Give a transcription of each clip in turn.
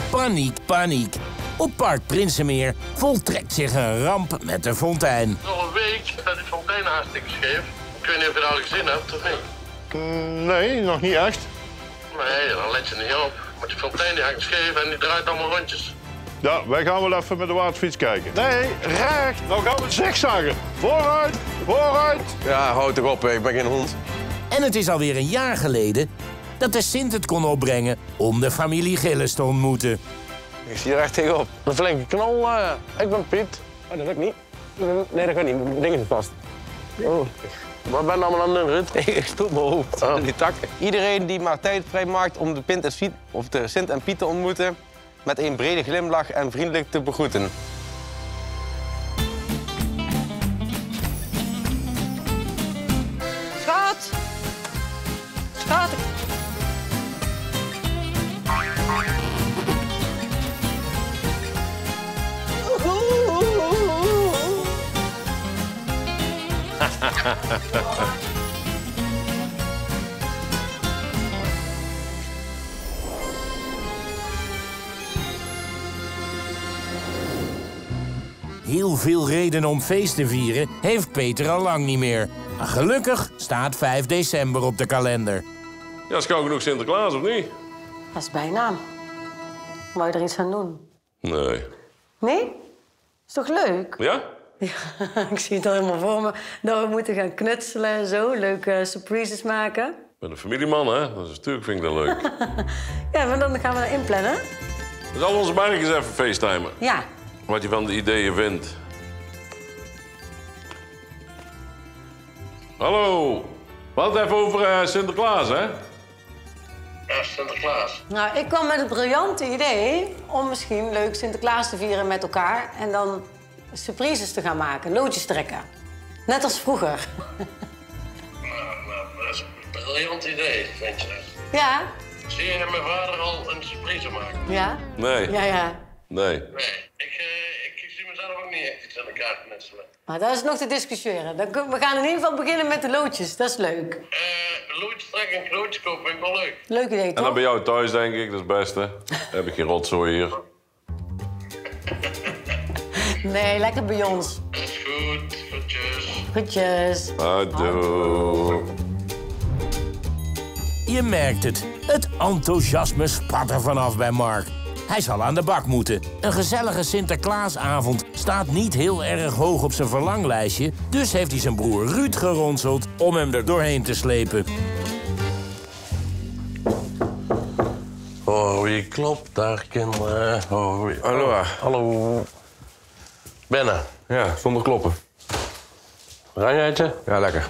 Paniek, paniek. Op Park Prinsenmeer voltrekt zich een ramp met de fontein. Al een week dat die fontein hartstikke scheef. Ik weet niet of je dat al gezien hebt of niet. Nee, nog niet echt. Nee, dan let je niet op. Maar die fontein die hangt scheef en die draait allemaal rondjes. Ja, wij gaan wel even met de waterfiets kijken. Nee, recht. Nou gaan we zigzaggen. Vooruit, vooruit. Ja, houd toch op, ik ben geen hond. En het is alweer een jaar geleden dat de Sint het kon opbrengen om de familie Gillis te ontmoeten. Ik zie er echt tegenop. Een flinke knol. Ik ben Piet. Oh, dat lukt niet. Nee, dat gaat niet. Mijn ding is vast. Oh. Wat ben je allemaal aan het doen, Ruud? Ik stoot mijn hoofd. Oh. Die takken. Iedereen die maar tijd vrijmaakt om de Pint en Fiet, of de Sint en Piet te ontmoeten, met een brede glimlach en vriendelijk te begroeten. Schat! Schat! Heel veel redenen om feest te vieren heeft Peter al lang niet meer. Maar gelukkig staat 5 december op de kalender. Ja, is gauw genoeg Sinterklaas, of niet? Dat is bijnaam. Wou je er iets aan doen? Nee. Nee? Is toch leuk? Ja? Ja, ik zie het al helemaal voor me. Dat we moeten gaan knutselen en zo. Leuke surprises maken. Ik ben een familieman, hè? Dus natuurlijk vind ik dat leuk. Ja, maar dan gaan we dat inplannen. We zullen onze mannetjes even facetimen. Ja. Wat je van de ideeën vindt. Hallo. We hadden het even over Sinterklaas, hè? Ja, Sinterklaas. Nou, ik kwam met het briljante idee om misschien leuk Sinterklaas te vieren met elkaar. En dan surprises te gaan maken, loodjes trekken. Net als vroeger. Nou, dat is een briljant idee, vind je. Ja? Zie je mijn vader al een surprise maken? Ja? Nee. Ja. Nee. Nee, ik zie mezelf ook niet echt iets aan elkaar knutselen. Maar dat is nog te discussiëren. We gaan in ieder geval beginnen met de loodjes. Dat is leuk. Loodjes trekken en knootjes kopen vind ik wel leuk. Leuk idee, En dan toch? bij jou thuis, denk ik. Dat is het beste. Dan heb ik geen rotzooi hier. Nee, lekker bij ons. Dat is goed. Goedjes. Goedjes. Adieu. Je merkt het. Het enthousiasme spat er vanaf bij Mark. Hij zal aan de bak moeten. Een gezellige Sinterklaasavond staat niet heel erg hoog op zijn verlanglijstje. Dus heeft hij zijn broer Ruud geronseld om hem er doorheen te slepen. Oh, wie klopt daar, kinderen? Oh, wie... Hallo. Hallo. Binnen. Ja, zonder kloppen. Ranjaatje? Ja, lekker.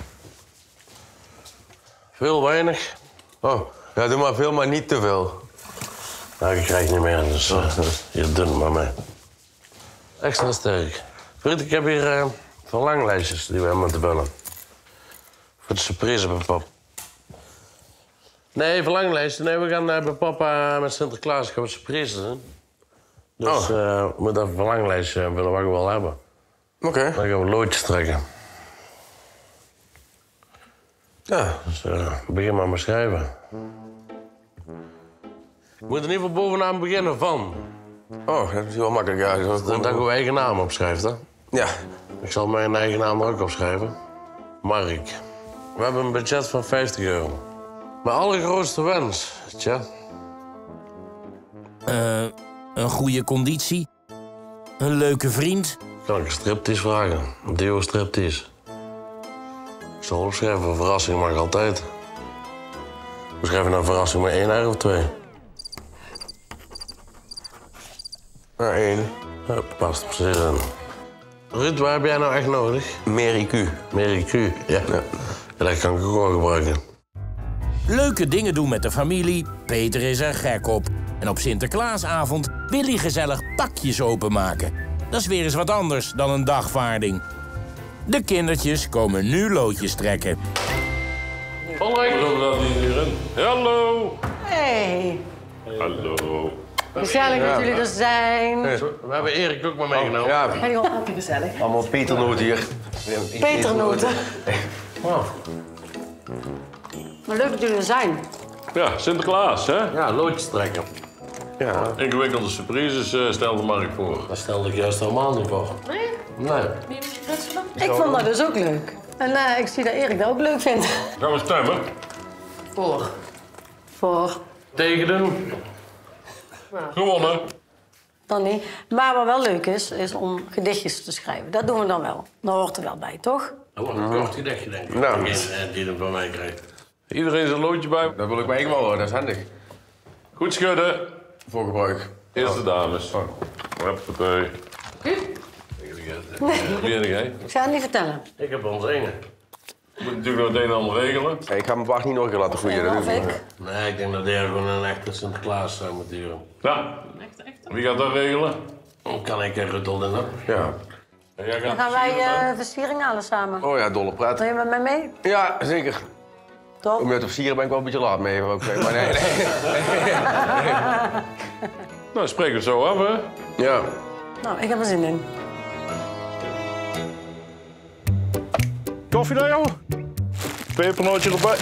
Veel, weinig? Oh, ja, doe maar veel, maar niet te veel. Nou, ik krijg niet meer, dus je dun maar mee. Extra sterk. Vriend, ik heb hier verlanglijstjes die we moeten vullen. Voor de surprise bij pap. Nee, verlanglijsten. Nee, we gaan bij papa met Sinterklaas gaan we surprise doen. Dus we moeten even een verlanglijstje willen wat we wel hebben. Oké. Dan gaan we loodjes trekken. Ja. Dus begin maar met schrijven. Je moet in ieder geval bovenaan beginnen van. Oh, dat is wel makkelijk, ja. Dat je je eigen naam opschrijft, hè? Ja. Ik zal mijn eigen naam er ook opschrijven. Mark. We hebben een budget van €50. Mijn allergrootste wens, tja. Een goede conditie. Een leuke vriend. Kan ik een striptease vragen? Een duo-striptease. Ik zal opschrijven, een verrassing mag altijd. We schrijven een verrassing met 1 R of 2. Nou, 1. Ja, past precies in. Ruud, waar heb jij nou echt nodig? Meer IQ. Meer IQ, ja. Ja. Dat kan ik ook wel gebruiken. Leuke dingen doen met de familie. Peter is er gek op. En op Sinterklaasavond wil hij gezellig pakjes openmaken. Dat is weer eens wat anders dan een dagvaarding. De kindertjes komen nu loodjes trekken. Patrick. Zullen we dat niet hier in? Hallo. Hey. Hallo. Gezellig dat jullie er zijn. We hebben Erik ook maar meegenomen. Ja, Hey, joh, altijd gezellig. allemaal peternoot hier. Peternoten. Oh. Maar leuk dat jullie er zijn. Ja, Sinterklaas, hè? Ja, loodjes trekken. Ja. Ingewikkelde surprises stelde Mark voor. Daar stelde ik juist helemaal niet voor. Nee? Nee. Wie moet je knutselen? Ik vond dat dus ook leuk. En ik zie dat Erik dat ook leuk vindt. Gaan we stemmen? Voor. Voor. Tegen doen. Gewonnen. Dan niet. Maar wat wel leuk is om gedichtjes te schrijven. Dat doen we dan wel. Dat hoort er wel bij, toch? Dat wordt een kort gedichtje, denk ik. Nou. Degene die hem van mij krijgt. Iedereen zijn loodje bij. Dat wil ik mij wel hoor, dat is handig. Goed schudden. Voor gebruik. Eerste dames. Hoppatee. Wie heb jij? Ik ga het niet vertellen. Ik heb ons ene. Je moet natuurlijk nog het een en ander regelen. Hey, ik ga mijn wacht niet nog een keer laten groeien. Dat Of doe ik ik. niet. Nee, ik denk dat hij gewoon een echte Sinterklaas zou moeten duren. Ja. Wie gaat dat regelen? Dan kan ik er Rudolf in hebben. Ja. En jij Dan gaat gaan wij versiering halen samen. Oh ja, dolle pret. Wil je met mij mee? Ja, zeker. Toch? Om je te versieren ben ik wel een beetje laat mee. Ook, maar nee. Nou, spreken we het zo af, hè? Ja. Nou, ik heb er zin in. Koffie naar jou? Pepernootje erbij.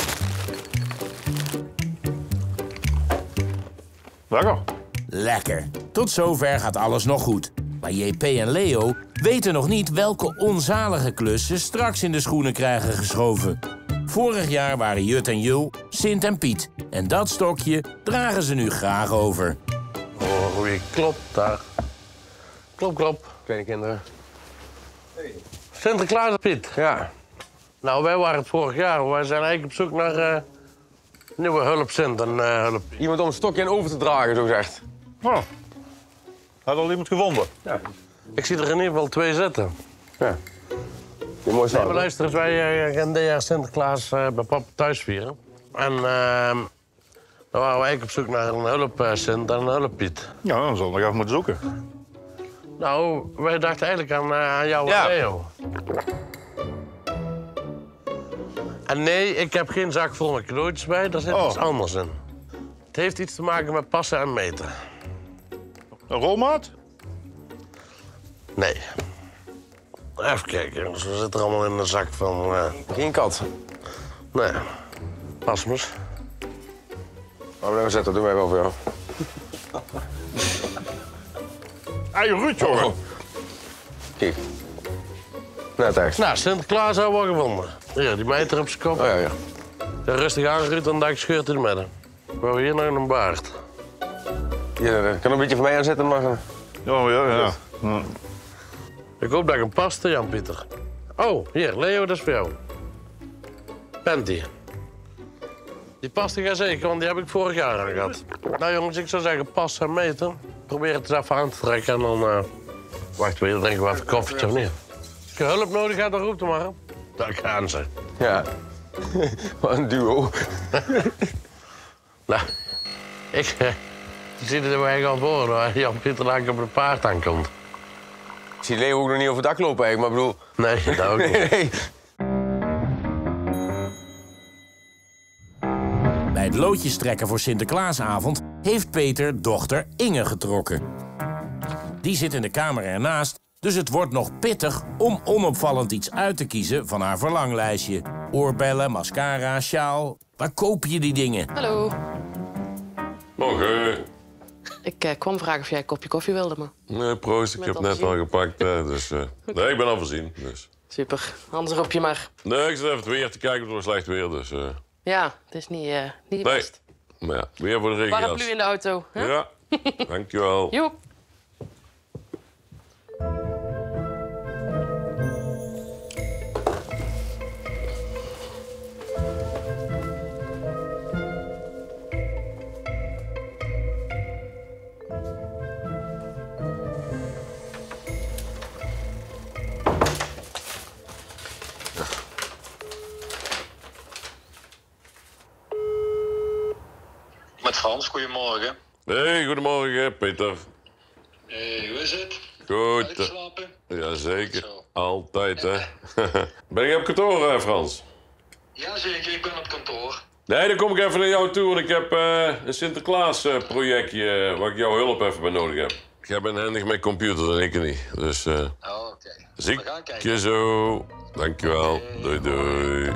Lekker. Lekker. Tot zover gaat alles nog goed. Maar JP en Leo weten nog niet welke onzalige klus ze straks in de schoenen krijgen geschoven. Vorig jaar waren Jut en Jul Sint en Piet. En dat stokje dragen ze nu graag over. Oh, hoe je klopt daar. Klop, klop. Kleine kinderen. Sinterklaas Piet. Ja. Nou, wij waren het vorig jaar. Wij zijn eigenlijk op zoek naar nieuwe hulp, Sint en hulp. Iemand om een stokje en over te dragen, zo gezegd. Oh. Had al iemand gevonden? Ik zie er in ieder geval 2 zitten. Ja. Die mooi Nee, staan. maar luister eens, wij gaan dit jaar Sinterklaas bij papa thuis vieren. En dan waren we eigenlijk op zoek naar een hulp Sint en een hulp Piet. Ja, dan zal ik nog even moeten zoeken. Nou, wij dachten eigenlijk aan jou en Ja. Leo. En nee, ik heb geen zak vol met cadeautjes bij, daar zit iets anders in. Het heeft iets te maken met passen en meten. Een rolmaat? Nee. Even kijken, ze zit er allemaal in een zak van... Geen kat. nee, pasmers. Maar we zetten, dat doen wij wel voor jou. Ei, Ruud, jongen. Kijk. Net echt. Nou, Sinterklaas hebben we wel gevonden. Hier, die meter op zijn kop. Oh ja, ja. Ja, rustig aan, Ruud, en dan scheurt hij de midden. We hebben hier nog een baard. Je kan een beetje voor mij aanzetten, maar... Ja. Ik hoop dat ik hem past, Jan-Pieter. Oh, hier, Leo, dat is voor jou. Penty. Die past er zeker, want die heb ik vorig jaar aan gehad. Nou jongens, ik zou zeggen, pas en meten. Probeer het eens even aan te trekken en dan... Wacht, wil je drinken wat een koffietje of niet? Als je hulp nodig hebt, dan roep dan maar. Daar gaan ze. Ja. Wat een duo. Nou, ik zie dat we eigenlijk al voor waar Jan-Pieter langer op een paard aankomt. Ik zie Leo ook nog niet over het dak lopen eigenlijk, maar ik bedoel... Nee, dat ook niet. Nee. Bij het loodjes trekken voor Sinterklaasavond heeft Peter dochter Inge getrokken. Die zit in de kamer ernaast, dus het wordt nog pittig om onopvallend iets uit te kiezen van haar verlanglijstje. Oorbellen, mascara, sjaal. Waar koop je die dingen? Hallo. Morgen. Ik kwam vragen of jij een kopje koffie wilde, maar... Nee, proost. Ik Met heb al net voorzien. al gepakt. Dus, nee, ik ben al voorzien. Dus. Super. Anders roep je maar. Nee, ik zit even het weer te kijken. Het was slecht weer, dus... Ja, het is niet nee. best. Maar ja, weer voor de regenjas. Paraplu in de auto. Hè? Ja, dankjewel. Joep. Met Frans, goedemorgen. Hey, goedemorgen, Peter. Hey, hoe is het? Goed. Uitgeslapen? Jazeker. Zo. Altijd, hè. Ben je op kantoor, Frans? Jazeker, ik ben op kantoor. Nee, dan kom ik even naar jou toe, want ik heb een Sinterklaas-projectje waar ik jouw hulp even bij nodig heb. Jij bent handig met computers en ik niet. Dus Oh, oké. zie We gaan ik kijken. je zo. Dankjewel. Doei, doei.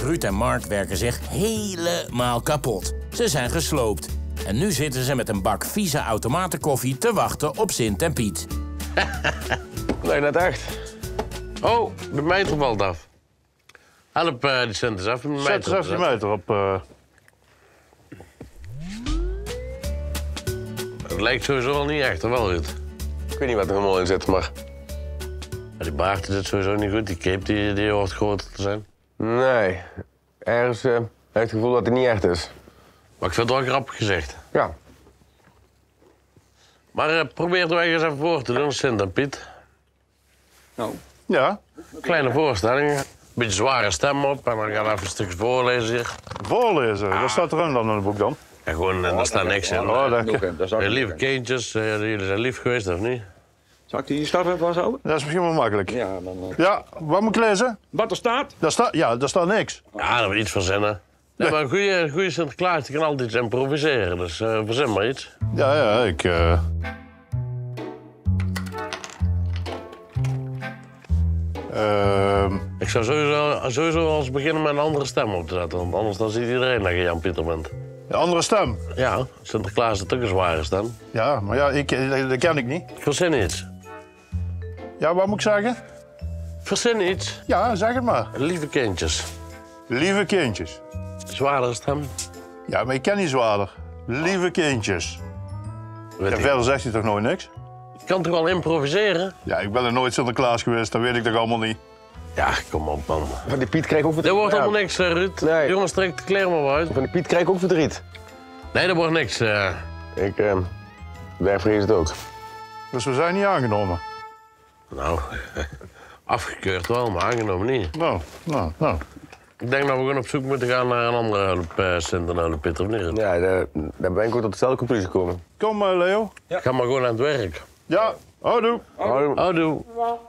Ruud en Mark werken zich helemaal kapot. Ze zijn gesloopt. En nu zitten ze met een bak vieze automatenkoffie te wachten op Sint en Piet. Nee, net echt. Oh, de meter valt af. Help die cent eens af. Zet eens even die meter op. Het lijkt sowieso al niet echt, of wel, Ruud? Ik weet niet wat er helemaal in zit, maar... Ja, die baard zit sowieso niet goed. Die cape die hoort groter te zijn. Nee. Ergens heb ik het gevoel dat het niet echt is. Maar ik vind het wel grappig gezegd. Ja. Maar probeer het wel eens even voor te doen, Sint en Piet. Nou. Ja. Kleine voorstelling. Een beetje zware stem op en dan gaan we even een stukje voorlezen hier. Voorlezen? Wat staat er dan in het boek dan? Ja, gewoon, daar staat niks in. Lieve kindjes, jullie zijn lief geweest, of niet? Zal ik die stap even vasthouden? Dat is misschien wel makkelijk. Ja, dan... Ja, wat moet ik lezen? Wat er staat? Daar staat niks. Ja, dan moet je iets verzinnen. Nee, maar een goede Sinterklaas die kan altijd iets improviseren, dus verzin maar iets. Ja, ik... Ik zou sowieso als beginnen met een andere stem op te zetten, want anders dan ziet iedereen dat je Jan-Pieter bent. Een andere stem? Ja, Sinterklaas is ook een zware stem. Ja, maar ja, dat ken ik niet. Verzin iets. Ja, wat moet ik zeggen? Verzin iets. Ja, zeg het maar. Lieve kindjes. Lieve kindjes. Zwaardere stem. Ja, maar ik ken niet zwaarder. Lieve kindjes. Weet Ja, ik. verder zegt hij toch nooit niks? Je kan toch wel improviseren? Ja, ik ben er nooit Sinterklaas geweest, dat weet ik toch allemaal niet. Ja, kom op, man. Van die Piet kreeg ook verdriet. Er wordt allemaal niks, Ruud. Nee. Jongens, trek de kleren maar uit. Van die Piet kreeg ook verdriet. Nee, er wordt niks. Wij vrezen het ook. Dus we zijn niet aangenomen. Nou, afgekeurd wel, maar aangenomen niet. Nou. Ik denk dat we gewoon op zoek moeten gaan naar een andere hulp, Sint en hulp, Pieter, of niet? Ja, daar ben ik ook tot dezelfde conclusie gekomen. Kom, Leo. Ga maar gewoon aan het werk. Ja, houdoe. Houdoe.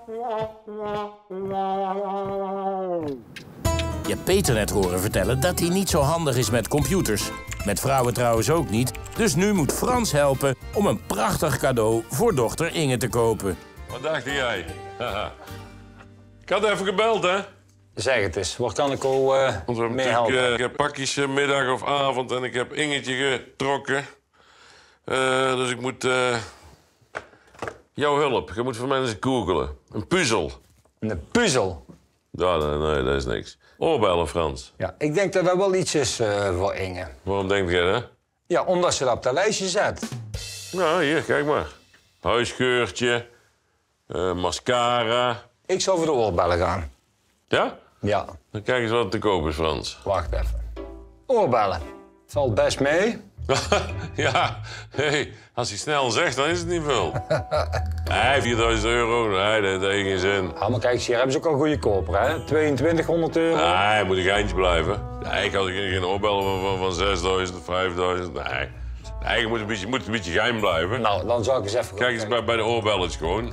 Je hebt Peter net horen vertellen dat hij niet zo handig is met computers. Met vrouwen trouwens ook niet. Dus nu moet Frans helpen om een prachtig cadeau voor dochter Inge te kopen. Wat dacht jij? Ik had even gebeld, hè? Zeg het eens, waar kan ik al Want we hebben mee natuurlijk, helpen? ik heb pakjes middag of avond en ik heb Ingetje getrokken. Dus ik moet... jouw hulp. Je moet voor mij eens googelen. Een puzzel. Een puzzel? Ja, nee, dat is niks. Oorbellen, Frans. Ja, ik denk dat dat wel iets is voor Inge. Waarom denk jij dat? Ja, omdat ze dat op dat lijstje zet. Nou, hier, kijk maar. Huisgeurtje, mascara. Ik zou voor de oorbellen gaan. Ja? Ja. Dan kijk eens wat er te koop is, Frans. Wacht even. Oorbellen. Valt best mee. Ja, hey, als hij snel zegt, dan is het niet veel. Nee, 4.000 euro, nee, dat heeft geen zin. Ja, maar kijk, hier hebben ze ook al goede koper, hè? 2200 euro. Nee, moet een geintje blijven. Nee, ik had geen oorbellen van 6.000, 5.000, nee. Nee, je moet een beetje geheim blijven. Nou, dan zou ik eens even... Kijk eens bij de oorbelletjes gewoon.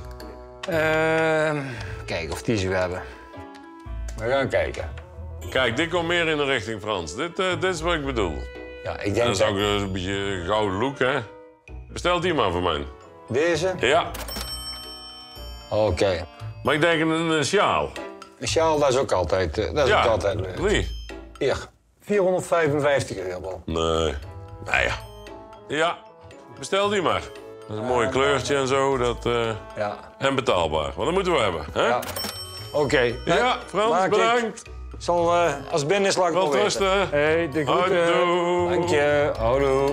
Kijken of die ze hebben. We gaan kijken. Kijk, dit komt meer in de richting Frans. Dit is wat ik bedoel. Ja, ik En denk dat is ook een beetje een gouden look, hè? Bestel die maar voor mij. Deze? Ja. Oké. Maar ik denk een sjaal. Een sjaal, dat is ook altijd, Ja, ook altijd leuk. wie? Hier, 455 euro. Nee. Nou ja. Ja, bestel die maar. Dat is een mooi kleurtje en zo. Ja. En betaalbaar. Want dat moeten we hebben. Hè? Ja. Oké. Ja, Frans, Maak ik. bedankt. Zal als het binnen is, laat ik Wel wel rusten. weten. Hey, de groeten. Houdoe. Dank je. Houdoe.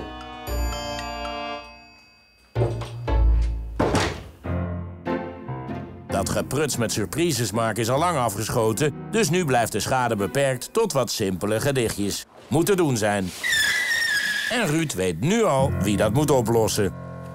Dat gepruts met surprises maken is al lang afgeschoten, dus nu blijft de schade beperkt tot wat simpele gedichtjes. Moet te doen zijn. En Ruud weet nu al wie dat moet oplossen.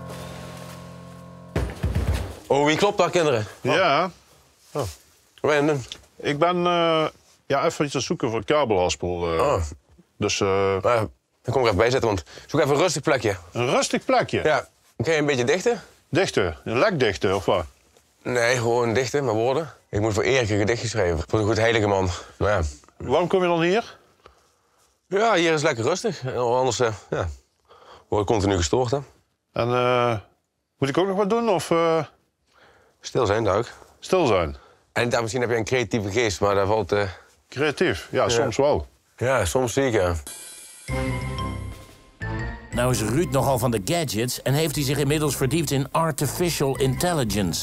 Oh, wie klopt daar, kinderen? Ja. Wat ben je aan het doen? Ik ben even iets aan het zoeken voor het kabelhaspel. Dus Dan kom ik even bij zitten, want zoek even een rustig plekje. een rustig plekje. Ja. Kan je een beetje dichten? Dichten. Een lek dichten, of wat? Nee, gewoon dichten met woorden. Ik moet voor Erik een gedicht geschreven. Voor een goed heilige man. Maar ja. Waarom kom je dan hier? Ja, hier is het lekker rustig. Anders word ik continu gestoord, hè. En moet ik ook nog wat doen, of Stil zijn, duik. stil zijn? En misschien heb je een creatieve geest, maar daar valt Creatief, ja, soms wel. Ja, soms zeker. Nou is Ruud nogal van de gadgets en heeft hij zich inmiddels verdiept in artificial intelligence.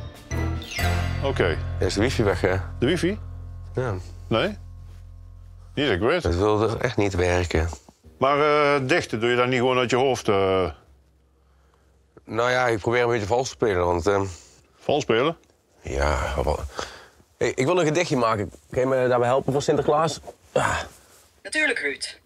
Oké. Is de wifi weg, hè? De wifi? Ja. Nee? Niet dat ik weet. Het wilde echt niet werken. Maar dichten, doe je dat niet gewoon uit je hoofd? Nou ja, ik probeer een beetje vals te spelen, want... Vals spelen? Ja, hey, ik wil een gedichtje maken. Kun je me daarbij helpen voor Sinterklaas? Natuurlijk, Ruud.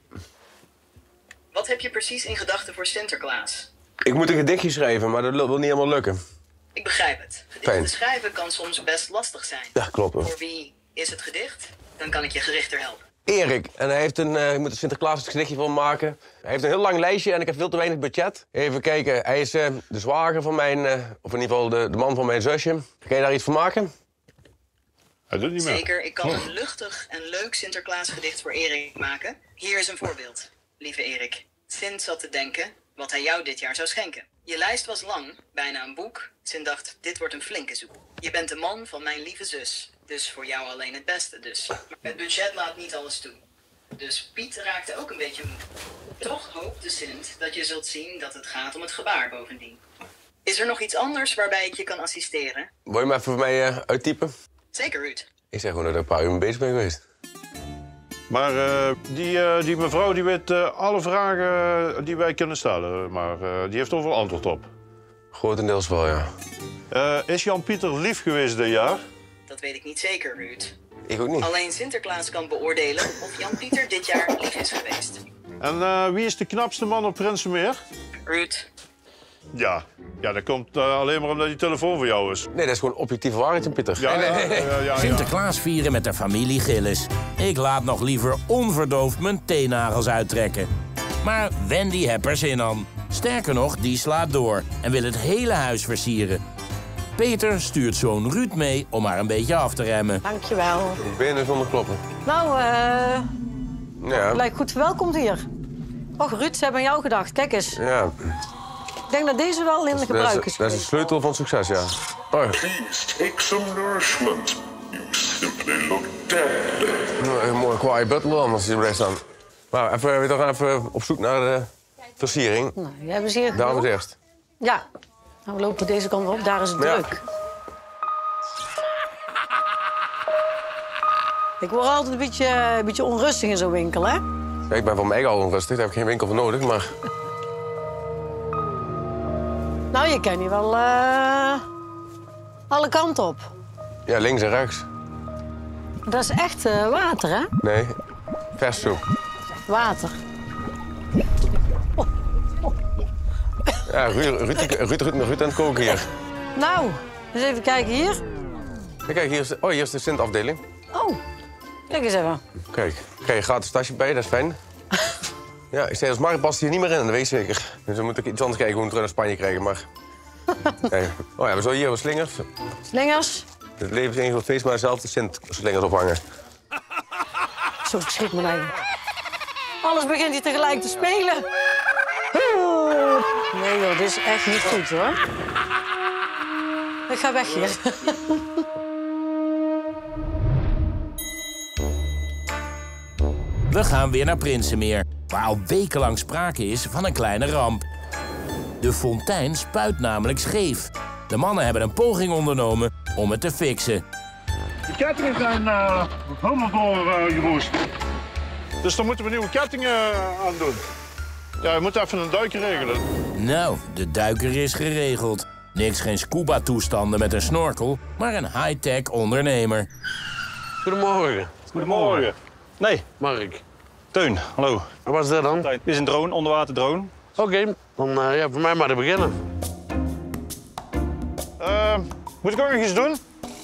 Wat heb je precies in gedachten voor Sinterklaas? Ik moet een gedichtje schrijven, maar dat wil niet helemaal lukken. Ik begrijp het. Gedichten schrijven kan soms best lastig zijn. Ja, klopt. Voor wie is het gedicht? Dan kan ik je gerichter helpen. Erik, en hij heeft ik moet een Sinterklaas gedichtje voor hem maken. Hij heeft een heel lang lijstje en ik heb veel te weinig budget. Even kijken, hij is de zwager van mijn, of in ieder geval de man van mijn zusje. Kan je daar iets van maken? Hij doet niet meer. Zeker, ik kan een luchtig en leuk Sinterklaasgedicht voor Erik maken. Hier is een voorbeeld. Lieve Erik, Sint zat te denken wat hij jou dit jaar zou schenken. Je lijst was lang, bijna een boek. Sint dacht, dit wordt een flinke zoek. Je bent de man van mijn lieve zus. Dus voor jou alleen het beste dus. Maar het budget laat niet alles toe. Dus Piet raakte ook een beetje moe. Toch hoopte Sint dat je zult zien dat het gaat om het gebaar bovendien. Is er nog iets anders waarbij ik je kan assisteren? Wil je hem even voor mij uittypen? Zeker, Ruud. Ik zeg gewoon dat ik een paar uur mee bezig ben geweest. Maar die mevrouw die weet alle vragen die wij kunnen stellen. Maar die heeft overal antwoord op. Grotendeels wel, ja. Is Jan-Pieter lief geweest dit jaar? Dat weet ik niet zeker, Ruud. Ik ook niet. Alleen Sinterklaas kan beoordelen of Jan-Pieter dit jaar lief is geweest. En wie is de knapste man op Prinsenmeer? Ruud. Ja, dat komt alleen maar omdat die telefoon voor jou is. Nee, dat is gewoon objectieve waarheid, Pieter. Ja. Sinterklaas vieren met de familie Gillis. Ik laat nog liever onverdoofd mijn teennagels uittrekken. Maar Wendy heeft er zin aan. Sterker nog, die slaat door en wil het hele huis versieren. Peter stuurt zoon Ruud mee om haar een beetje af te remmen. Dankjewel. Benen zonder kloppen. Nou, Ja. lijkt goed verwelkomd hier. Och, Ruud, ze hebben aan jou gedacht. Kijk eens. Ja. Ik denk dat deze wel in de gebruik is. Dat is de sleutel van succes, ja. Oh. Please take some nourishment. You simply look dead. Een mooi kwaai butler anders die blijft staan. Maar we gaan even op zoek naar de versiering. Nou, jij hebben ze hier Dames genoeg? eerst. Ja. Nou, we lopen deze kant op. Daar is het druk. Ik word altijd een beetje onrustig in zo'n winkel, hè? Ja, ik ben van mij al onrustig, daar heb ik geen winkel voor nodig, maar... Nou, je kan hier wel alle kanten op. Ja, links en rechts. Dat is echt water, hè? Nee, vers soep. Water. Ja, Ruud aan het koken hier. Nou, eens even kijken hier. Ja, kijk, hier is de Sint-afdeling. Oh, kijk eens even. Kijk, krijg je gratis tasje bij, dat is fijn. Ja, ik zei, als Mark past hier niet meer in, dat weet je zeker. Dus dan moet ik iets anders kijken hoe we terug naar Spanje krijgen, maar... Nee. Oh ja, we zullen hier wat slingers. Slingers. Het leven is één groot feest, maar dezelfde Sint-slingers ophangen. Zo, ik schrik me eigen. Alles begint hier tegelijk te spelen. Nee joh, dit is echt niet goed hoor. Ik ga weg hier. We gaan weer naar Prinsenmeer, waar al wekenlang sprake is van een kleine ramp. De fontein spuit namelijk scheef. De mannen hebben een poging ondernomen om het te fixen. De kettingen zijn helemaal doorgeroest. Dus dan moeten we nieuwe kettingen aan doen. Ja, je moet even een duiker regelen. Nou, de duiker is geregeld. Niks geen scuba-toestanden met een snorkel, maar een high-tech ondernemer. Goedemorgen. Goedemorgen. Nee. Mark. Teun, hallo. En wat is dat dan? Dit is een drone, onderwaterdrone. Oké, dan ja, voor mij maar te beginnen. Moet ik ook nog iets doen?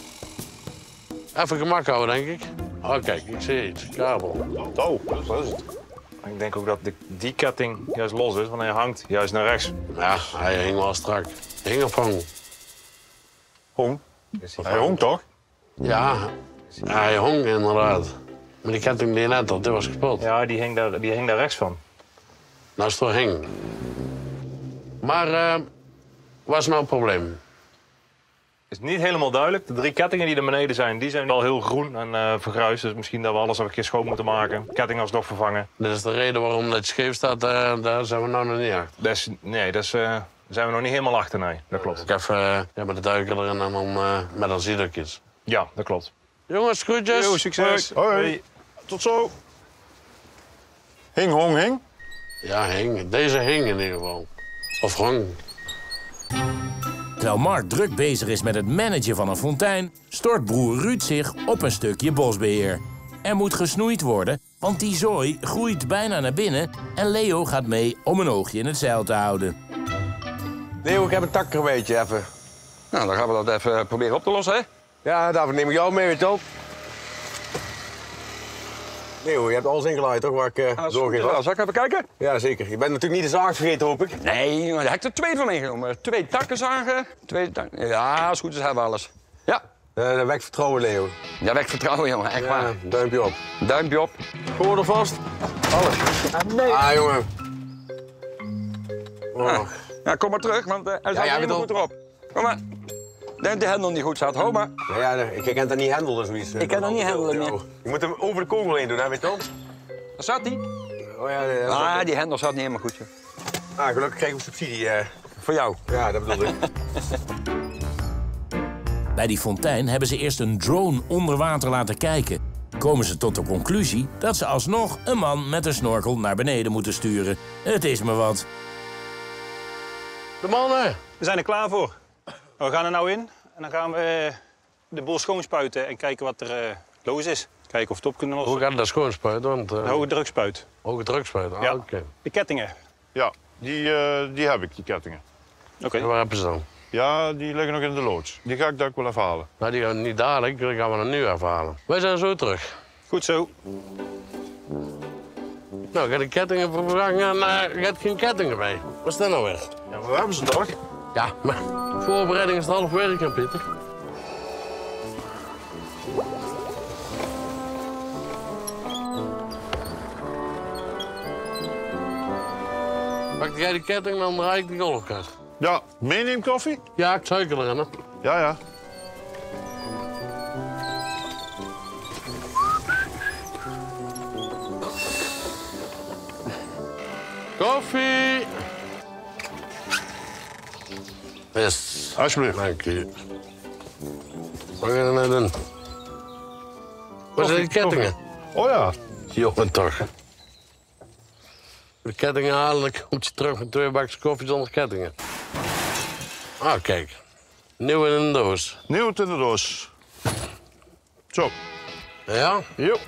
Even gemak houden, denk ik. Oh, kijk, ik zie iets. Kabel. Oh, dat is het. Ik denk ook dat die ketting juist los is, want hij hangt juist naar rechts. Ja, hij hing wel strak. Hing of hong? Hong? Hij hong toch? Ja, hij hong inderdaad. Maar die ketting die je net had, die was gespeeld. Ja, die hing daar rechts van. Nou is het toch hing. Maar wat is nou het probleem? Is niet helemaal duidelijk. De 3 kettingen die er beneden zijn, die zijn al heel groen en vergruisd. Dus misschien dat we alles even een keer schoon moeten maken. Ketting alsnog vervangen. Dit is de reden waarom het scheef staat, daar zijn we nou nog niet achter. Daar zijn we nog niet helemaal achter, nee. Dat klopt. Ik even met de duiker erin en dan met een ziedekjes. Ja, dat klopt. Jongens, groetjes. Yo, succes. Hoi. Tot zo. Hing, hong, hing? Ja, hing. Deze hing in ieder geval. Of hong. Terwijl Mark druk bezig is met het managen van een fontein, stort broer Ruud zich op een stukje bosbeheer. Er moet gesnoeid worden, want die zooi groeit bijna naar binnen en Leo gaat mee om een oogje in het zeil te houden. Leo, ik heb een takkerweetje even. Nou, dan gaan we dat even proberen op te lossen, hè? Ja, daarvoor neem ik jou mee, weet je wel. Leo, je hebt alles ingeleid, toch? Waar ik zorg in had. Zal ik even kijken? Ja, zeker. Je bent natuurlijk niet de zaag vergeten, hoop ik. Nee, maar daar heb ik er 2 van meegenomen. 2 takkenzagen. 2 takken. Ja, als het goed is, hebben we alles. Ja. Wek vertrouwen, Leo. Ja, wek vertrouwen, jongen. Echt waar. Duimpje op. Duimpje op. Hoor er vast. Alles. Nee. Ah, jongen. Oh. Ja, kom maar terug, want hij staat helemaal goed erop. Kom maar. Ik denk dat de hendel niet goed staat. Hou maar. Ja, ik ken dat niet handelen, zoiets. Ik ken dat niet handelen, nee. Je moet hem over de kogel heen doen, hè, weet je wel? Daar zat hij. Oh ja, die hendel zat niet helemaal goed, joh. Ah, gelukkig krijgen we subsidie. Voor jou. Ja, dat bedoel ik. Bij die fontein hebben ze eerst een drone onder water laten kijken. Komen ze tot de conclusie dat ze alsnog een man met een snorkel naar beneden moeten sturen. Het is me wat. De mannen. We zijn er klaar voor. We gaan er nou in en dan gaan we de boel schoonspuiten en kijken wat er los is. Kijken of we het op kunnen lossen. Hoe gaat het daar schoonspuiten? Want, Een hoge drukspuit. Hoge drukspuit, Ja. oké. De kettingen. Ja, die heb ik, die kettingen. Oké. En waar hebben ze dan? Ja, die liggen nog in de loods. Die ga ik daar wel even halen. Nou, die gaan we niet dadelijk, die gaan we er nu afhalen. Wij zijn zo terug. Goed zo. Nou, ga de kettingen vervangen en je hebt geen kettingen bij. Wat is dat nou weer? Ja, maar we hebben ze toch? Ja, maar voorbereiding is het half werk, hè, Pieter? Pak jij die ketting, dan draai ik die golfkast. Ja, meeneem koffie? Ja, ik suiker erin, hè. Ja, ja. Koffie! Yes. Alsjeblieft. Dank je. Wat ga je er nou doen? Waar zijn die kettingen? Oh ja. Jongen toch. De kettingen halen, dan komt je terug met 2 bakjes koffie zonder kettingen. Ah, kijk. Nieuw in een doos. Nieuw in de doos. Zo. Ja? Jo.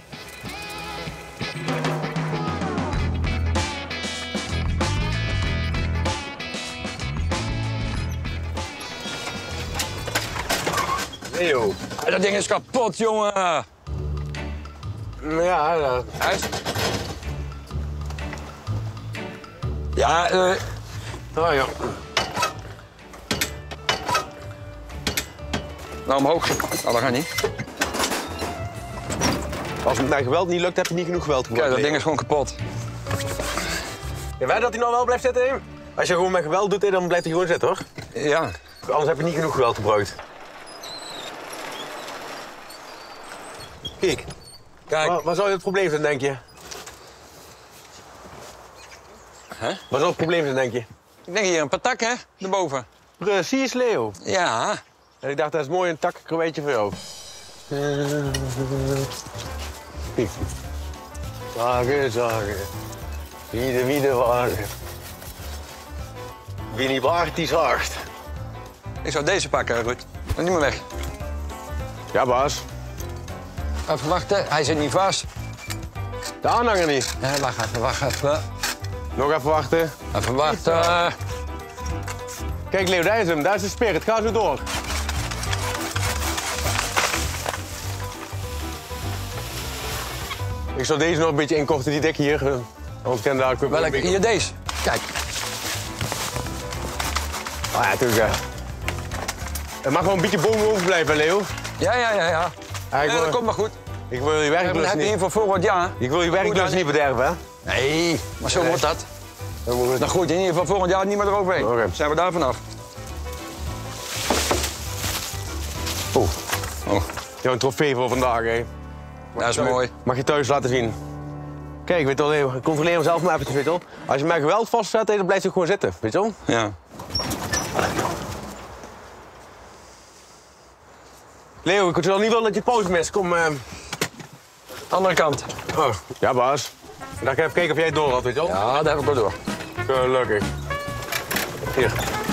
Leo. Dat ding is kapot, jongen. Ja, Hij is... Ja, Oh ja. nou omhoog. Nou, dat gaat niet. Als het met geweld niet lukt, heb je niet genoeg geweld gebruikt. Kijk, dat ding is gewoon kapot. Je weet dat hij nou wel blijft zitten, hè? Als je gewoon met geweld doet, dan blijft hij gewoon zitten, hoor. Ja. Anders heb je niet genoeg geweld gebruikt. Kijk. Kijk. Waar zou het probleem zijn, denk je? Hè? Waar zou het probleem zijn, denk je? Ik denk hier een patak, hè? Daarboven. Precies, Leo. Ja. En ik dacht, dat is mooi een takkerweetje voor jou. Kijk. Zagen, zagen. Wie de wagen. Wie niet waagt, die zaagt. Ik zou deze pakken, Ruud. Dan niet meer weg. Ja, baas. Even wachten, hij zit niet vast. De aanhanger niet. Ja, wacht even. Nog even wachten. Even wachten. Kijk, Leo, daar is hem. Daar is de spirit. Ga zo door. Ik zal deze nog een beetje inkorten, die dek hier. Anders kan daar ook Welke? Hier, deze. Kijk. Ah ja, natuurlijk. Het mag gewoon een beetje boven overblijven, Leo. Ja. Dat komt maar goed. Ik wil je Dan werklust heb je niet. hier voor volgend jaar. Ik wil je werklust niet bederven, hè? Nee, maar zo moet dat. Dan groeit in ieder geval volgend jaar niet meer eroverheen. Oké. Zijn we daar vanaf. Oh. Jouw trofee voor vandaag, hè. Dat is mooi. Mag je thuis laten zien. Kijk, weet je wel, controleer hem zelf maar even, weet je wel. Als je mij geweld vastzet, dan blijft hij gewoon zitten, weet je wel. Ja. Leo, ik wil niet willen dat je pauze mist. Kom, Andere kant. Oh, ja, baas. Dan ga ik even kijken of jij het door had, weet je wel. Ja, dat heb ik wel door. Gelukkig. Hier.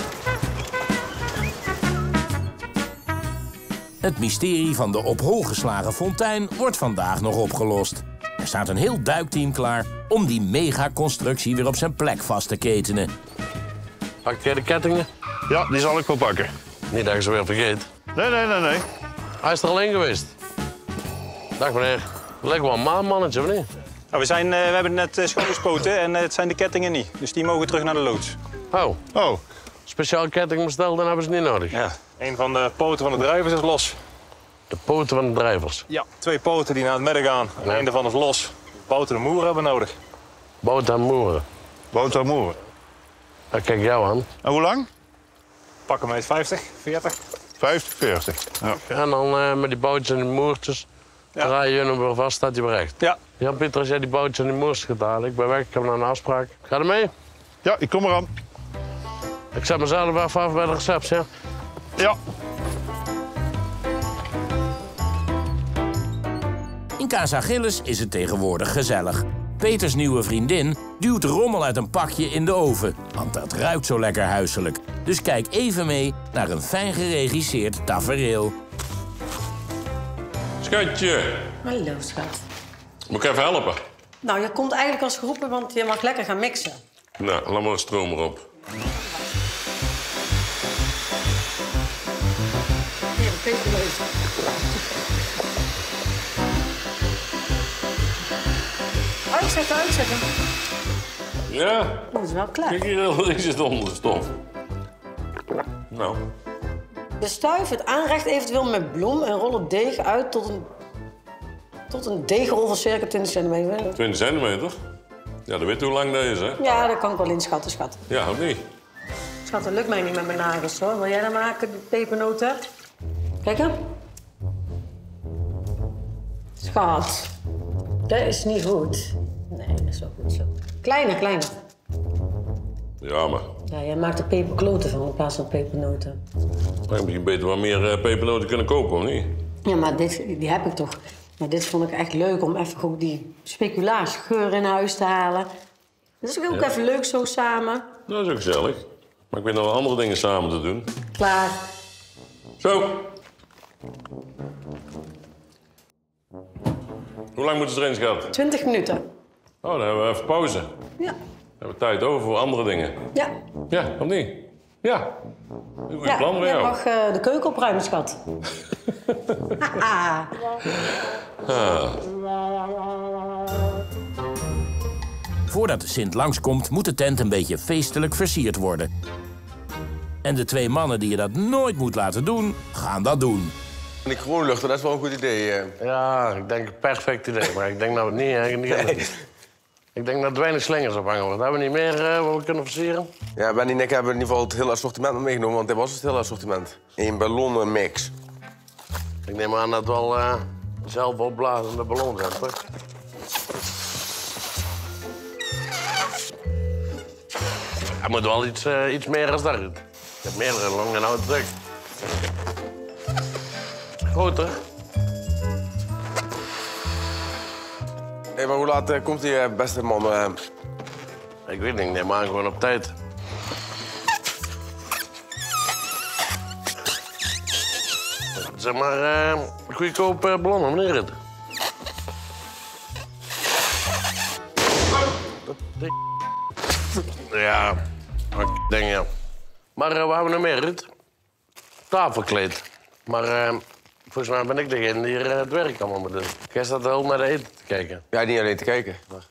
Het mysterie van de op hol geslagen fontein wordt vandaag nog opgelost. Er staat een heel duikteam klaar om die megaconstructie weer op zijn plek vast te ketenen. Pak jij de kettingen? Ja, die zal ik wel pakken. Niet dat je ze weer vergeet. Nee. Hij is er alleen geweest. Dag meneer. Lijkt wel een maanmannetje, of niet? Nou, we hebben het net schoongespoten en het zijn de kettingen niet. Dus die mogen terug naar de loods. Oh. Speciaal ketting besteld, dan hebben ze het niet nodig. Ja. Een van de poten van de drijvers is los. De poten van de drijvers? Ja. 2 poten die naar het midden gaan. En één daarvan is los. Bouten en moeren hebben we nodig. Bouten en moeren? Bouten en moeren. Dat kijk jou aan. En hoe lang? Pak hem eens 50, 40. 50, 40. Ja. En dan met die boutjes en die moertjes draai je hem weer vast, staat hij weer recht. Ja. Ja, Pieter, als jij die boutjes en die moertjes gaat halen, ik ben weg, ik heb nog een afspraak. Ga er mee? Ja, ik kom eraan. Ik zet mezelf even af bij de receptie, ja? Ja. In Casa Gillis is het tegenwoordig gezellig. Peters nieuwe vriendin duwt rommel uit een pakje in de oven, want dat ruikt zo lekker huiselijk. Dus kijk even mee naar een fijn geregisseerd tafereel. Schatje. Hallo, schat. Moet ik even helpen? Nou, je komt eigenlijk als geroepen, want je mag lekker gaan mixen. Nou, laat maar de stroom erop. Hier, pepernoot. Uitzetten. Ja. Dat is wel klaar. Kijk hier, is het onder de stof. Nou. Bestuif het aanrecht eventueel met bloem en rol het deeg uit tot een deegrol van circa 20 centimeter. 20 centimeter? Ja, dan weet je hoe lang dat is, hè? Ja, dat kan ik wel inschatten, schat. Ja, of niet? Schat, dat lukt mij niet met mijn nagels, hoor. Wil jij dat maken, de pepernoten? Kijk hè. Schat, dat is niet goed. Nee, dat is wel goed zo. Kleiner. Ja, maar Ja, jij maakt er peperkloten van in plaats van pepernoten. dan heb je beter wat meer pepernoten kunnen kopen, of niet? Ja, maar die heb ik toch. Maar dit vond ik echt leuk om even ook die speculaasgeur in huis te halen. Dat is ook even leuk zo samen. Dat is ook gezellig. Maar ik weet nog wel andere dingen samen te doen. Klaar. Zo. Hoe lang moeten ze erin, schat? 20 minuten. Oh, dan hebben we even pauze. Ja. Dan hebben we tijd over voor andere dingen. Ja. Ja, of niet? Ja. Een goed plan voor jij jou. mag de keuken opruimen, schat. Ah. Voordat de Sint langskomt, moet de tent een beetje feestelijk versierd worden. En de 2 mannen die je dat nooit moet laten doen, gaan dat doen. En ik gewoon luchten, dat is wel een goed idee. Ja, ik denk een perfect idee, maar ik denk dat we het niet... Nee. Ik denk dat er weinig slingers ophangen worden. Hebben we niet meer wat we kunnen versieren? Ja, Ben en ik hebben in ieder geval het hele assortiment meegenomen, want dit was het hele assortiment. Een ballonnenmix. Ik neem aan dat het wel zelf opblazende ballon zijn, toch? Hij moet wel iets meer dan dat. Ik heb meerdere long en oude druk. Groter. Hé, maar hoe laat komt die beste man? Ik weet niet, ik neem aan gewoon op tijd. Zeg maar, goedkoop ballonnen, meneer het. Ja, denk ja. Maar we hebben nog meer, Ruud. Tafelkleed. Maar volgens mij ben ik degene die hier het werk allemaal moet doen. Jij staat wel naar de eten te kijken. Ja, niet alleen te kijken. Maar...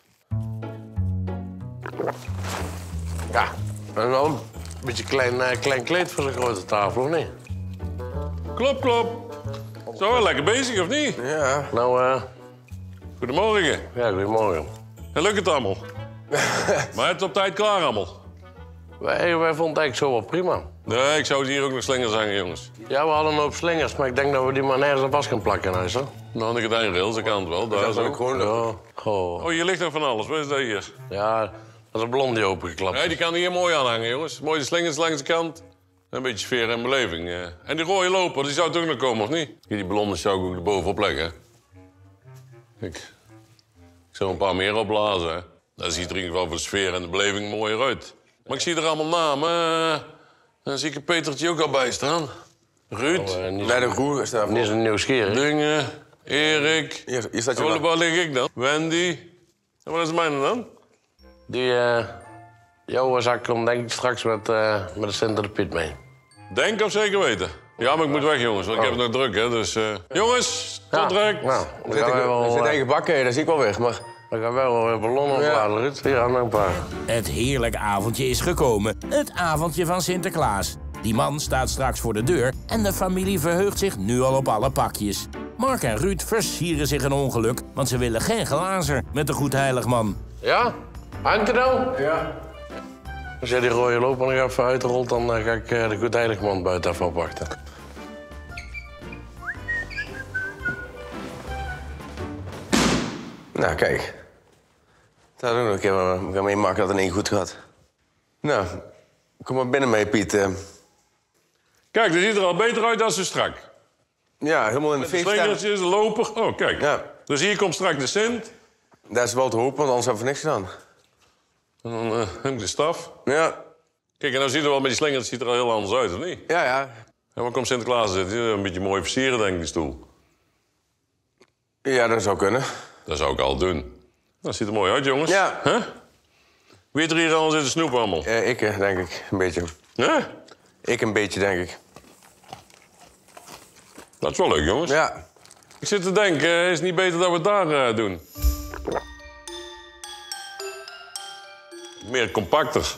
Ja, en wel een beetje klein kleed voor zo'n grote tafel, of niet? Klop. Zo, wel lekker bezig, of niet? Ja. Nou, goedemorgen. Ja, goedemorgen. En lukt het allemaal? Maar het is op tijd klaar allemaal? Wij vonden het eigenlijk zo wel prima. Nee, ik zou hier ook nog slingers hangen, jongens. Ja, we hadden een hoop slingers, maar ik denk dat we die maar nergens aan vast kunnen plakken. Hè, zo. Nou, aan de gordijnrails, ik kan het wel. Daar zo. Ja. Goh. Oh, hier ligt nog van alles. Wat is dat hier? Ja, dat is een blondie opengeklapt. Nee, die kan hier mooi aan hangen, jongens. Mooie slingers langs de kant. Een beetje sfeer en beleving. En die rode loper, die zou toch nog komen, of niet? Die blonde zou ik ook erbovenop leggen. Ik zou een paar meer opblazen. Hè. Dat ziet er in ieder geval voor de sfeer en de beleving mooier uit. Maar ik zie er allemaal namen. Dan zie ik er Petertje ook al bij staan. Ruud. Bij de Roer is daar. Niet zo'n nieuwsgierig. Dingen. Erik. Hier staat je waar lig ik dan? Wendy. En wat is mijn dan? Die, jouw zak komt denk ik straks met de Sint de Piet mee. Denk of zeker weten? Ja, maar ik moet weg, jongens, want ik heb het nog druk, hè. Dus, jongens, tot direct. Nou, er zit eigen bakken, dat zie ik wel weg, maar... We gaan wel weer ballonnen opladen, Ruud. Hier aan een paar. Het heerlijke avondje is gekomen. Het avondje van Sinterklaas. Die man staat straks voor de deur en de familie verheugt zich nu al op alle pakjes. Mark en Ruud versieren zich een ongeluk, want ze willen geen glazer met de Goedheiligman. Ja? Hangt er nou? Ja. Als jij die rode loper nog even uitrolt, dan ga ik de Goedheiligman buiten even opwachten. Nou, kijk. Dat ook nog een keer. We gaan meemaken dat het niet goed gaat. Nou, kom maar binnen mee, Piet. Kijk, dat ziet er al beter uit dan zo strak. Ja, helemaal in de Met de slingertjes, de loper. Oh, kijk. Ja. Dus hier komt straks de Sint. Dat is wel te hopen, want anders hebben we niks gedaan. En dan heb ik de staf. Ja. Kijk, en nou ziet er wel met die slingers ziet er al heel anders uit, of niet? Ja, ja. En waar komt Sinterklaas zitten? Een beetje mooi versieren, denk ik, die stoel. Ja, dat zou kunnen. Dat zou ik al doen. Dat ziet er mooi uit, jongens. Ja. Huh? Wie heeft er hier al zitten snoepen allemaal? Ik, denk ik. Een beetje. Huh? Ik een beetje, denk ik. Dat is wel leuk, jongens. Ja. Ik zit te denken, is het niet beter dat we het daar doen? Meer compacter.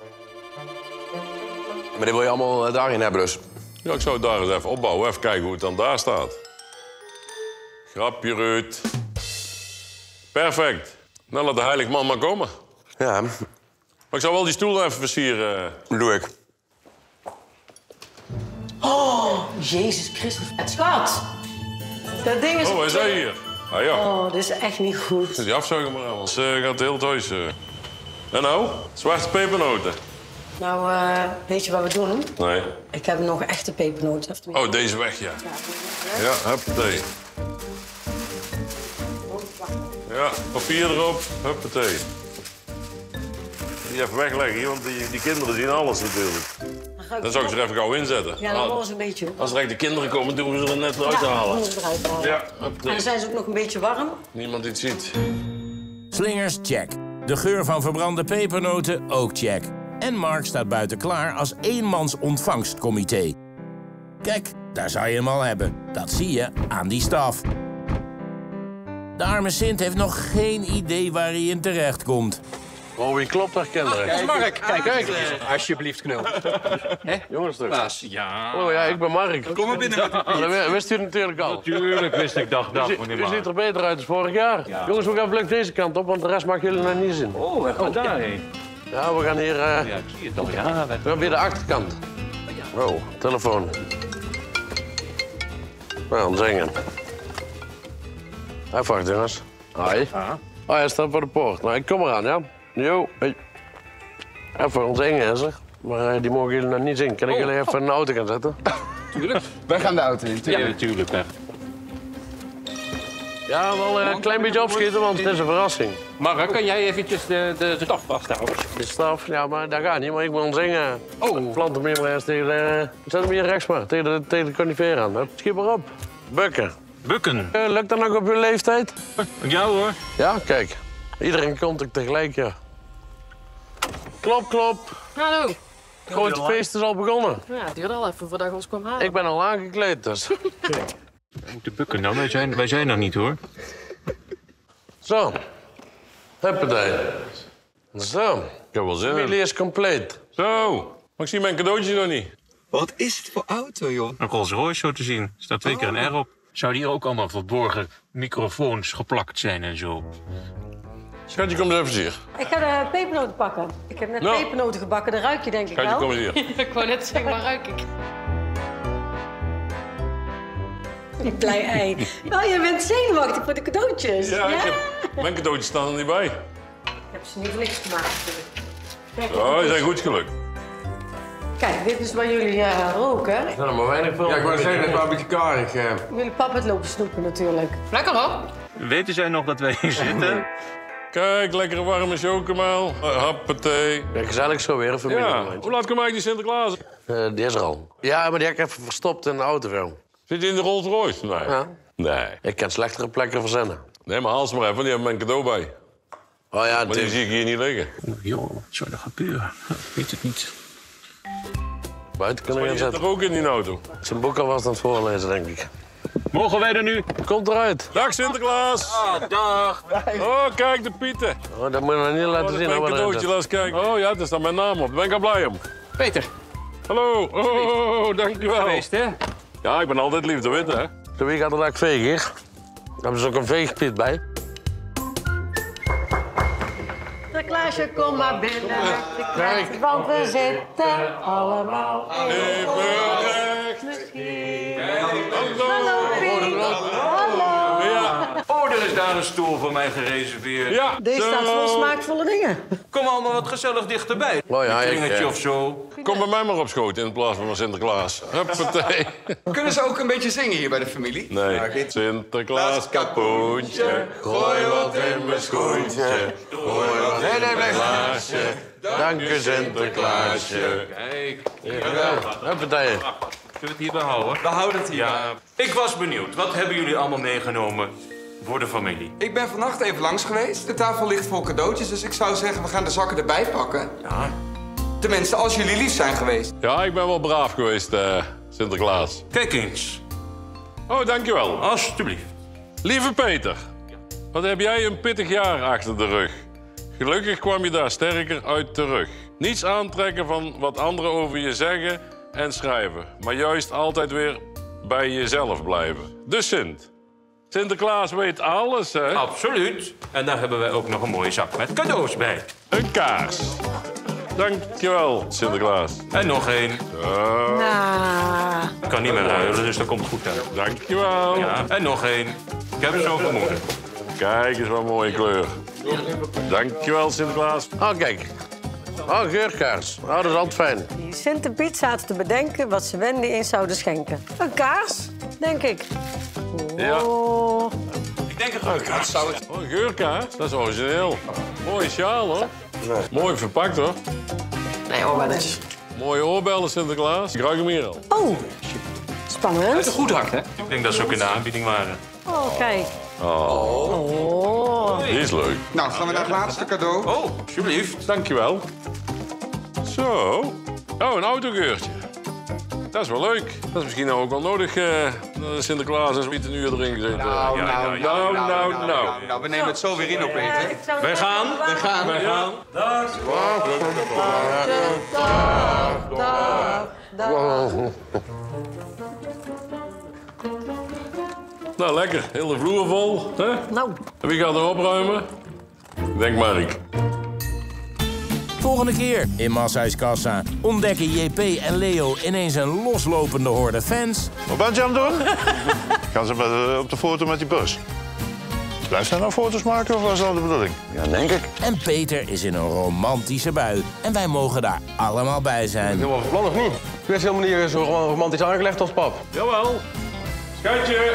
Maar dit wil je allemaal daarin hebben, dus? Ja, ik zou het daar eens even opbouwen. Even kijken hoe het dan daar staat. Grapje, Ruud. Perfect. Nou, laat de heilige man maar komen. Ja. Maar ik zou wel die stoel even versieren. Doe ik. Oh, Jezus Christus. Het schat. Dat ding is... Oh, wat is dat hier? Ah ja. Oh, dit is echt niet goed. Die afzuigen maar, anders gaat het heel het huis. En nou? Zwarte pepernoten. Nou, weet je wat we doen? Nee. Ik heb nog echte pepernoten. Oh, deze weg, ja. Ja, huppatee. Ja, papier erop, huppatee. Die even wegleggen hier, want die kinderen zien alles natuurlijk. Dan zou ik ze er even gauw inzetten. Ja, dat was een beetje. Als er de kinderen komen, doen we ze er net uit te halen. Ja, en dan zijn ze ook nog een beetje warm. Niemand die het ziet. Slingers, check. De geur van verbrande pepernoten, ook check. En Mark staat buiten klaar als eenmans ontvangstcomité. Kijk, daar zou je hem al hebben. Dat zie je aan die staf. De arme Sint heeft nog geen idee waar hij in terecht komt. Oh, wie klopt daar, kinderen? Dat is Mark. Kijk. Alsjeblieft, knul. Jongens, toch? Klaas, ja. Oh ja, ik ben Mark. Kom maar binnen. Dat wist u natuurlijk al. Natuurlijk wist ik dat, meneer U Mark. ziet er beter uit dan vorig jaar. Ja. Jongens, we gaan vlug deze kant op, want de rest mag jullie nog niet zien. Oh, we gaan daarheen. Ja, we gaan hier... Ja, ik zie het al, ja. We gaan weer de achterkant. Oh, telefoon. Nou, zingen. Even wachten, jongens. Hoi. Oh, hij staat voor de poort. Nou, ik kom eraan, ja? Jo, hey. Even ons zingen, is er. Maar die mogen jullie nog niet zien. Kan ik jullie even in de auto gaan zetten? Tuurlijk. Wij gaan de auto in. Ja, natuurlijk. Ja, wel een klein beetje opschieten, want het is een verrassing. Mark, kan jij eventjes de staf vasthouden? De staf? Ja, maar dat gaat niet, maar ik wil zingen. Oh. Plant hem hier maar eens tegen de... Zet hem hier rechts maar, tegen de conifeer aan. Schiet maar op. Bukken. Bukken? Lukt dat nog op uw leeftijd? Ja hoor. Ja, kijk. Iedereen komt ook tegelijk, ja. Klop, klop. Hallo. Het grote feest is al begonnen. Ja, het duurde al even voordat ik ons kwam halen. Ik ben al aangekleed, dus. De bukken, nou, wij zijn er niet hoor. Zo. Huppatee. Zo. Ik heb wel zin in. Familie is compleet. Zo. Maar ik zie mijn cadeautje nog niet. Wat is het voor auto, joh? Een Rolls Royce zo te zien. Er staat 2 keer een R op. Zouden hier ook allemaal verborgen microfoons geplakt zijn en zo? Schatje, kom eens even hier. Ik ga de pepernoten pakken. Ik heb net pepernoten gebakken, dat ruik je denk ik Schatje, wel. kom eens hier. Ik wou net zeggen, waar ruik ik? Die blij ei. Oh, je bent zenuwachtig voor de cadeautjes. Ja, mijn cadeautjes staan er niet bij. Ik heb ze niet licht gemaakt natuurlijk. Kijk, Oh, die zijn goed gelukt. Kijk, dit is waar jullie roken. Er zijn er maar weinig van. Ja, ik wou zeggen, dat is wel een beetje karig. Jullie pap het lopen snoepen natuurlijk. Lekker hoor. Weten zij nog dat wij hier zitten? Kijk, lekkere warme chocomel. Happatee. Ja, gezellig zo weer, een familie. Ja, hoe laat komt eigenlijk die Sinterklaas? Die is er al. Ja, maar die heb ik even verstopt in de auto. Zit je in de Rolls Royce? Nee. Ja. Nee. Ik kan slechtere plekken verzinnen. Nee, maar haal ze maar even, die hebben mijn cadeau bij. Oh ja, maar die zie ik hier niet liggen. Joh, wat zou er gebeuren? Ik weet het niet. Buiten kunnen Maar we je zit zetten. er ook in die auto. Zijn boek al was aan het voorlezen, denk ik. Mogen wij er nu? Komt eruit. Dag Sinterklaas. Dag. Oh, kijk de Pieten. Oh, dat moet je nog niet laten zien. Mijn cadeautje, laat eens kijken. Oh ja, daar staat mijn naam op. Daar ben ik al blij om. Peter. Hallo. Oh, dankjewel. Geweest, hè? Ja, ik ben altijd lief, dat weet je, hè. De wie gaat er daar vegen hier? Daar hebben ze ook een veegpiet bij. Sinterklaasje, kom maar binnen. Kijk, want we zitten allemaal even recht. Hallo, Piet. Hallo. Ja. Oh, er is daar een stoel voor mij gereserveerd. Ja. Deze staat vol smaakvolle dingen. Kom allemaal wat gezellig dichterbij. Oh ja, een kringetje of zo. Kom bij mij maar op schoot in plaats van Sinterklaas. Huppatee. Kunnen ze ook een beetje zingen hier bij de familie? Nee. Sinterklaas kapoentje, gooi wat in mijn schoentje. Gooi wat in mijn glaasje. Dank u, Sinterklaasje. Kijk. Huppatee. Zullen we het hierbij houden? We houden het hier. Ja. Ik was benieuwd. Wat hebben jullie allemaal meegenomen voor de familie? Ik ben vannacht even langs geweest. De tafel ligt vol cadeautjes, dus ik zou zeggen, we gaan de zakken erbij pakken. Ja. Tenminste, als jullie lief zijn geweest. Ja, ik ben wel braaf geweest, Sinterklaas. Kijk eens. Oh, dankjewel. Alsjeblieft. Lieve Peter, wat heb jij een pittig jaar achter de rug. Gelukkig kwam je daar sterker uit terug. Niets aantrekken van wat anderen over je zeggen en schrijven, maar juist altijd weer bij jezelf blijven. Dus Sinterklaas weet alles, hè? Absoluut. En daar hebben wij ook nog een mooie zak met cadeaus bij. Een kaars. Dankjewel, Sinterklaas. En nog één. Nou. Ik kan niet meer ruilen, dus dat komt goed uit. Dankjewel. Ja. En nog één. Ik heb zo vermoeden. Kijk eens wat een mooie kleur. Dankjewel, Sinterklaas. Oh, kijk. Oh, geurkaars. Oh, dat is altijd fijn. Die Sinterpiet zaten te bedenken wat ze Wendy eens zouden schenken. Een kaars, denk ik. Ja. Oh. Ik denk het ook. Oh, een geurkaars. Dat is origineel. Mooie sjaal, hoor. Nee. Mooi verpakt, hoor. Nee, oorbelletjes. Mooie oorbellen, Sinterklaas. Ik ruik hem hier al. Oh, spannend. Het is goed hakt, hè? Ik denk dat ze ook in de aanbieding waren. Oh, kijk. Oh. Die is leuk. Nou, gaan we naar het laatste cadeau. Oh, alsjeblieft. Dankjewel. Zo. Oh, een autogeurtje. Dat is wel leuk. Dat is misschien ook wel nodig. Sinterklaas is niet een uur erin gezeten. Nou. We nemen het zo weer in op eten. Wij gaan. Wij gaan. Dag. Dag. Nou, lekker. Hele vloer vol. Hè? Nou. En wie gaat er opruimen? Ik denk Mark. Volgende keer in Masshuiskassa ontdekken JP en Leo ineens een loslopende horde fans. Wat ben je aan het doen? Gaan ze op de foto met die bus? Blijft hij nou foto's maken of was dat de bedoeling? Ja, denk ik. En Peter is in een romantische bui. En wij mogen daar allemaal bij zijn. Helemaal van plan of niet? Ik was helemaal niet zo romantisch aangelegd als pap. Jawel. Schatje.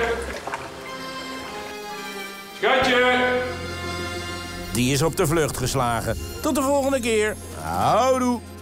Schatje. Die is op de vlucht geslagen. Tot de volgende keer. Houdoe.